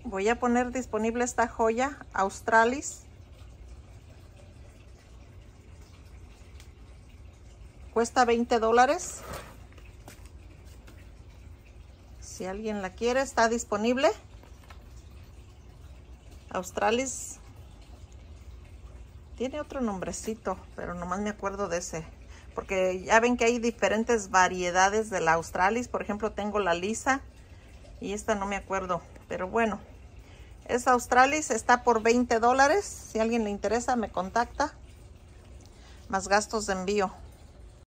Voy a poner disponible esta joya Australis. Cuesta $20. Si alguien la quiere, está disponible. Australis. Tiene otro nombrecito, pero nomás me acuerdo de ese. Porque ya ven que hay diferentes variedades de la Australis. Por ejemplo, tengo la lisa y esta no me acuerdo. Pero bueno, esa Australis está por $20. Si a alguien le interesa, me contacta. Más gastos de envío.